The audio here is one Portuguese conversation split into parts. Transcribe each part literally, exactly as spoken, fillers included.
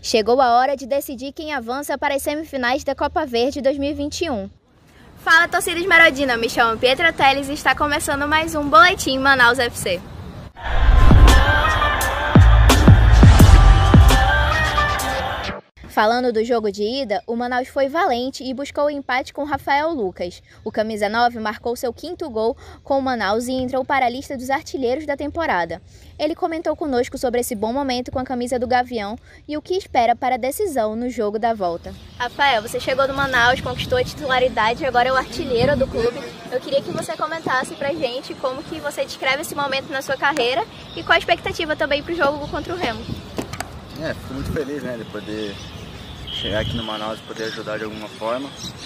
Chegou a hora de decidir quem avança para as semifinais da Copa Verde dois mil e vinte e um. Fala, torcida esmeraldina, me chamo Pietra Teles e está começando mais um Boletim Manaus F C. Falando do jogo de ida, o Manaus foi valente e buscou o empate com Rafael Lucas. O camisa nove marcou seu quinto gol com o Manaus e entrou para a lista dos artilheiros da temporada. Ele comentou conosco sobre esse bom momento com a camisa do Gavião e o que espera para a decisão no jogo da volta. Rafael, você chegou do Manaus, conquistou a titularidade e agora é o artilheiro do clube. Eu queria que você comentasse pra gente como que você descreve esse momento na sua carreira e qual a expectativa também para o jogo contra o Remo. É, fico muito feliz, né, de poder chegar aqui no Manaus e poder ajudar de alguma forma.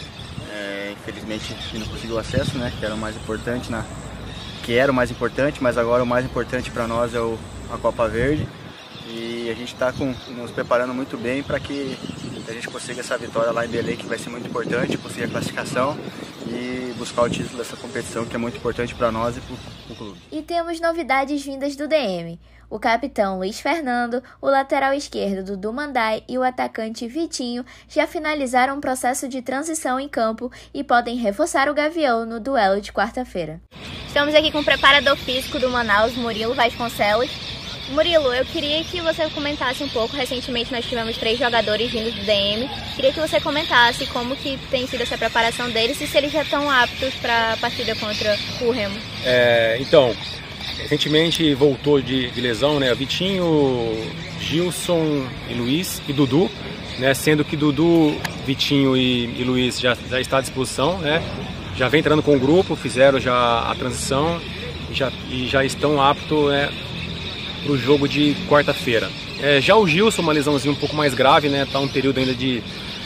É, infelizmente a gente não conseguiu acesso, né, que era o mais importante, na, que era o mais importante, mas agora o mais importante para nós é o, a Copa Verde. E a gente está nos preparando muito bem para que a gente consiga essa vitória lá em Belém, que vai ser muito importante, conseguir a classificação e buscar o título dessa competição, que é muito importante para nós e para o clube. E temos novidades vindas do D M. O capitão Luiz Fernando, o lateral esquerdo Dudu Mandai e o atacante Vitinho já finalizaram o processo de transição em campo e podem reforçar o Gavião no duelo de quarta-feira. Estamos aqui com o preparador físico do Manaus, Murilo Vasconcelos. Murilo, eu queria que você comentasse um pouco. Recentemente nós tivemos três jogadores vindos do D M. Queria que você comentasse como que tem sido essa preparação deles e se eles já estão aptos para a partida contra o Remo. É, então, recentemente voltou de, de lesão, né? Vitinho, Gilson e Luiz e Dudu, né? Sendo que Dudu, Vitinho e, e Luiz já, já está à disposição, né? Já vem entrando com o grupo, fizeram já a transição e já, e já estão aptos, né, para o jogo de quarta-feira. É, já o Gilson, uma lesãozinha um pouco mais grave, né? Está um período ainda de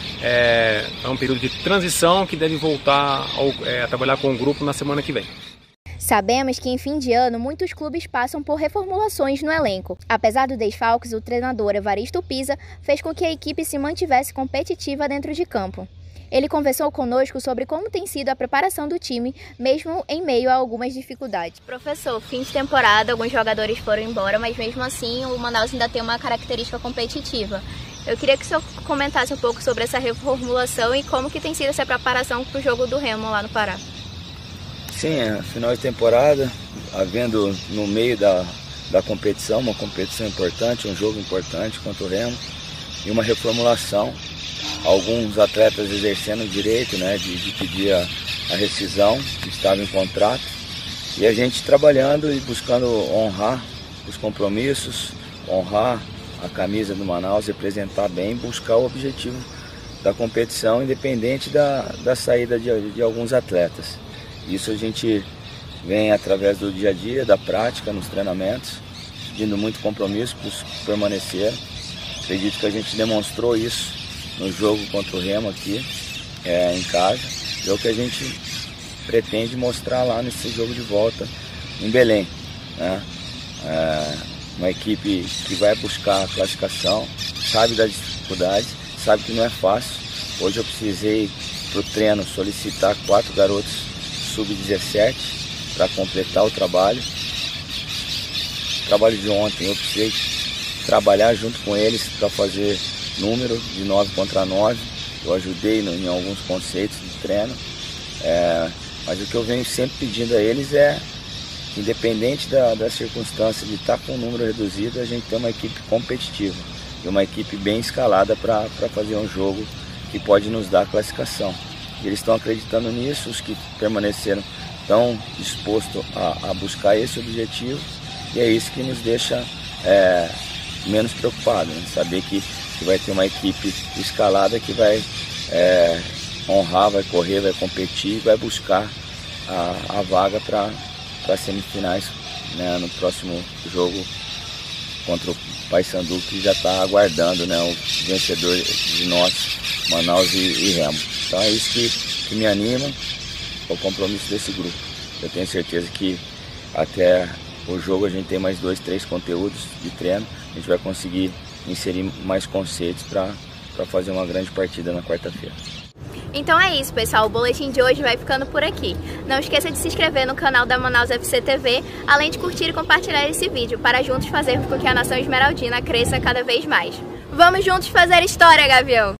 é, é um período de transição que deve voltar ao, é, a trabalhar com o grupo na semana que vem. Sabemos que em fim de ano muitos clubes passam por reformulações no elenco. Apesar do desfalques, o treinador Evaristo Pisa fez com que a equipe se mantivesse competitiva dentro de campo. Ele conversou conosco sobre como tem sido a preparação do time, mesmo em meio a algumas dificuldades. Professor, fim de temporada, alguns jogadores foram embora, mas mesmo assim o Manaus ainda tem uma característica competitiva. Eu queria que o senhor comentasse um pouco sobre essa reformulação e como que tem sido essa preparação para o jogo do Remo lá no Pará. Sim, é final de temporada, havendo no meio da, da competição, uma competição importante, um jogo importante contra o Remo e uma reformulação. Alguns atletas exercendo o direito, né, de, de pedir a, a rescisão que estava em contrato, e a gente trabalhando e buscando honrar os compromissos, honrar a camisa do Manaus, representar bem, buscar o objetivo da competição, independente da, da saída de, de alguns atletas. Isso a gente vem através do dia a dia, da prática, nos treinamentos, pedindo muito compromisso para permanecer. Acredito que a gente demonstrou isso no jogo contra o Remo aqui, é, em casa. É o que a gente pretende mostrar lá nesse jogo de volta em Belém, né? É uma equipe que vai buscar a classificação, sabe das dificuldades, sabe que não é fácil. Hoje eu precisei para o treino solicitar quatro garotos sub dezessete para completar o trabalho. O trabalho de ontem eu precisei trabalhar junto com eles para fazer número de nove contra nove, eu ajudei no, em alguns conceitos de treino, é, mas o que eu venho sempre pedindo a eles é, independente da, da circunstância de estar com um número reduzido, a gente tem uma equipe competitiva e uma equipe bem escalada para fazer um jogo que pode nos dar a classificação. E eles estão acreditando nisso, os que permaneceram estão dispostos a, a buscar esse objetivo, e é isso que nos deixa é, menos preocupados, né? Saber que que vai ter uma equipe escalada que vai é, honrar, vai correr, vai competir, vai buscar a, a vaga para as semifinais, né, no próximo jogo contra o Paysandu, que já está aguardando, né, o vencedor de nós, Manaus e, e Remo. Então é isso que, que me anima, o compromisso desse grupo. Eu tenho certeza que até o jogo a gente tem mais dois, três conteúdos de treino, a gente vai conseguir inserir mais conceitos para fazer uma grande partida na quarta-feira. Então é isso, pessoal, o boletim de hoje vai ficando por aqui. Não esqueça de se inscrever no canal da Manaus F C T V, além de curtir e compartilhar esse vídeo, para juntos fazermos com que a nação esmeraldina cresça cada vez mais. Vamos juntos fazer história, Gavião!